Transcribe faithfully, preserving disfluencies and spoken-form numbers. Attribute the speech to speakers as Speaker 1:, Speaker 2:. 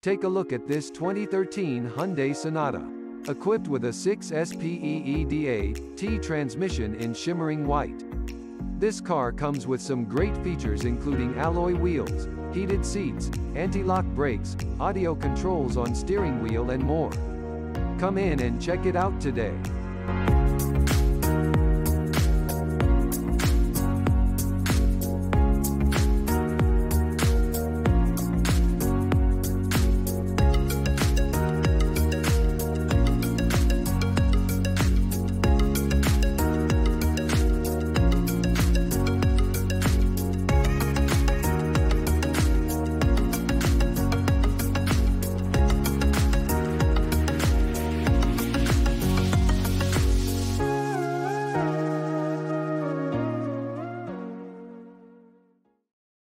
Speaker 1: Take a look at this twenty thirteen Hyundai Sonata. Equipped with a six speed T transmission in shimmering white. This car comes with some great features including alloy wheels, heated seats, anti-lock brakes, audio controls on steering wheel and more. Come in and check it out today.